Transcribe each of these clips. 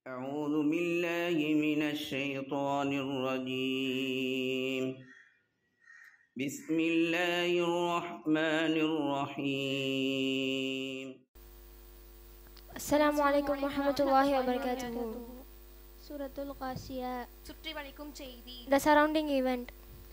أعوذ بالله من الشيطان الرجيم. بسم الله الرحمن الرحيم. السلام عليكم ورحمة الله وبركاته. சூரத்துல் காசியா. சுற்றி வளைக்கும் செய்தி. The surrounding event.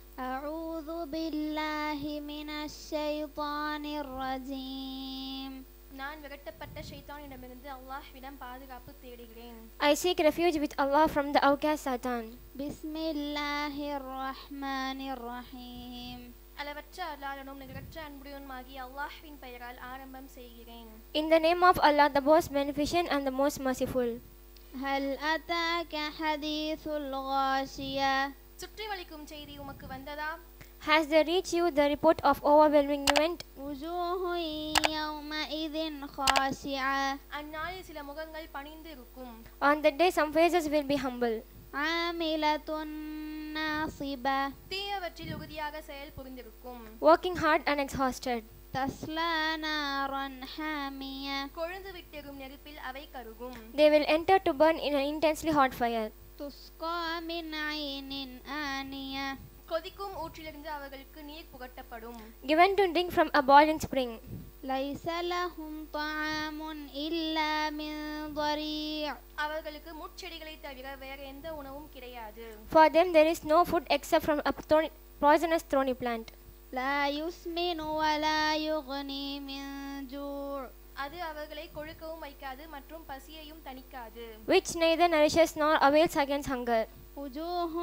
அஊது பில்லாஹி மினஷ் ஷைத்தானிர் ரஜீம். நான் விரட்டப்பட்ட ஷைத்தானிடமிருந்து அல்லாஹ்விடம் பாதுகாப்பு தேடுகிறேன். I seek refuge with Allah from the outcast Satan. பிஸ்மில்லாஹிர் ரஹ்மானிர் ரஹீம். அளவற்ற அல்லாஹ்வுடன் நிகரற்ற அன்புடையவனுமாகிய அல்லாஹ்வின் பெயரால் ஆரம்பம் செய்கிறேன். In the name of Allah, the most beneficent and the most merciful. ஹல் அதாக ஹதீசுல் காஷியா. சுற்றி வளைக்கும் செய்தி உமக்கு வந்ததா? Has there reached you the report of overwhelming event? வுஜூஹு யௌமஇதின் காஷிஆ. அந்நாளில் சில முகங்கள் பணிந்து இருக்கும். On that day some faces will be humble. ஆமிலத்துன் நாசிபா. தீயவற்றில் உறுதியாக செயல் புரிந்திருக்கும். Working hard and exhausted. தஸ்லா நாரன் ஹாமியா. கொழுந்து விட்டெரும் நெருப்பில் அவை கருகும். They will enter to burn in an intensely hot fire. துஸ்கா மின் ஐனின் ஆனியா. கொதிக்கும் ஊற்றிலிருந்து அவர்களுக்கு நீர் புகட்டப்படும். Given to drink from a boiling spring. லைஸ லஹும் தஆமுன் இல்லா மின் ضريع. அவர்களுக்கு முட்செடிகளை தவிர வேற எந்த உணவும் கிடையாது. For them there is no food except from a poisonous thorny plant. லா யுஸ்மினு வலா யுக்னி மின் ஜூ'. அது அவர்களை கொழுக்கவும் வைக்காது மற்றும் பசியையும் தணிக்காது. Which neither nourishes nor avails against hunger. வுஜூஹு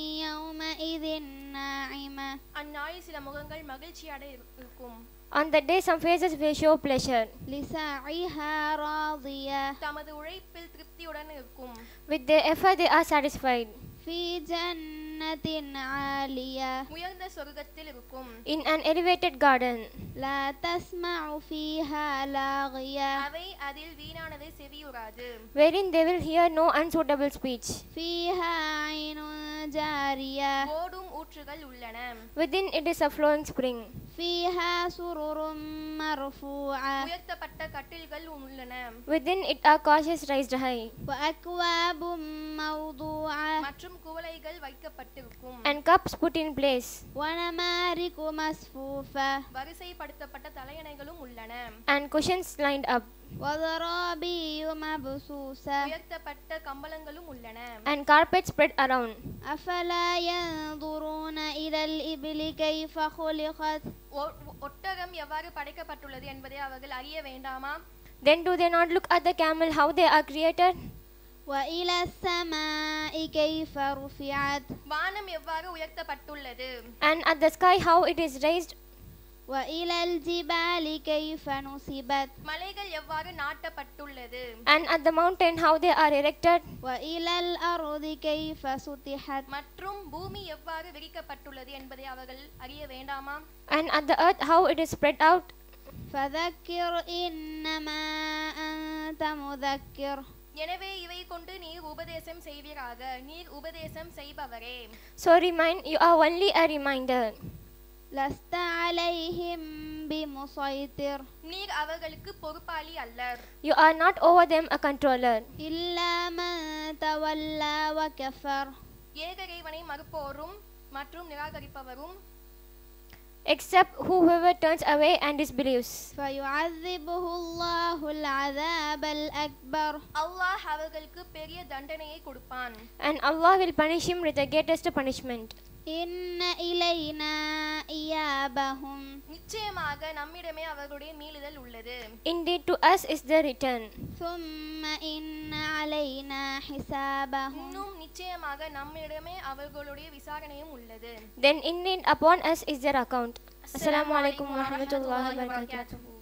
யௌமஇதின் நாஇமா. அந்நாளில் சில முகங்கள் மகிழ்ச்சியோட இருக்கும். On that day some faces will show pleasure. லிஸாஇஹா ராதியா. தமது உழைப்பில் திருப்தியுடன் இருக்கும். With their effort they are satisfied. ஃபீ ஜன்னத்தின் ஆலியா. உயர்ந்த சொர்க்கத்தில் இருக்கும். In an elevated garden. லா தஸ்மஉ ஃபீஹா லாகியா. அவை அதில் வீணானதை செவியுறாது. Wherein they will hear no unsuitable speech. ஃபீஹா ஐனுன் ஜாரியா. ஓடும் ஊற்றுகள் உள்ளன. Within it is a flowing spring. ஃபீஹா சுருரும் மர்ஃபூஆ. உயர்த்தப்பட்ட கட்டில்கள் உள்ளன. Within it are couches raised high. வஅக்வாபும் மவ்தூஆ. மற்றும் குவளைகள் வைக்கப்பட்டிருக்கும். And cups put in place. வனமாரிகு மஸ்ஃபூஃபா. வரிசைப்படுத்தப்பட்ட தலையணைகளும் உள்ளன. And cushions lined up. வதராபியு மப்சூஸா. உயர்த்தப்பட்ட கம்பளங்களும் உள்ளன. And carpets spread around. அஃபலா யன்துரூன இலல் இப்லி கைஃப குலிகத். ஒட்டகம் எவ்வாறு படைக்கப்பட்டுள்ளது என்பதை அவர்கள் அறிய வேண்டாமா? Then do they not look at the camel how they are created? وإلى السماء كيف رفعت. வானம் எவ்வாறு உயர்த்தப்பட்டுள்ளது? And at the sky how it is raised? وإلى الجبال كيف نصبت. மலைகள் எவ்வாறு நாட்டப்பட்டுள்ளது? And at the mountain how they are erected? وإلى الأرض كيف سطحت. மற்றும் பூமி எவ்வாறு விரிக்கப்பட்டுள்ளது என்பதை அவர்கள் அறிய வேண்டாமா? And at the earth how it is spread out? فذكر إنما أنت مذكر. எனவே இவை கொண்டு நீர் உபதேசம் செய்வீராக. நீர் உபதேசம் செய்பவரே. So remind, you are only a reminder. لست عليهم بمسيطر. நீர் அவர்களுக்கு பொறுப்பாளி அல்லர். You are not over them a controller. إلا من تولى وكفر. ஏகரைவனை மறுப்போரும் மற்றும் நிராகரிப்பவரும் Except whoever turns away and disbelieves. فيعذبه الله العذاب الأكبر. அல்லாஹ் அவர்களுக்கு பெரிய தண்டனையை கொடுப்பான். And Allah will punish him with the greatest punishment. إن إلينا إيابهم. நிச்சயமாக நம்மிடமே அவர்களுடைய மீளுதல் உள்ளது. Indeed to us is the return. ثم إن علينا حسابهم. இன்னும் நிச்சயமாக நம்மிடமே அவர்களுடைய விசாரணையும் உள்ளது. Then indeed upon us is their account. Assalamu alaikum wa rahmatullahi wa barakatuh.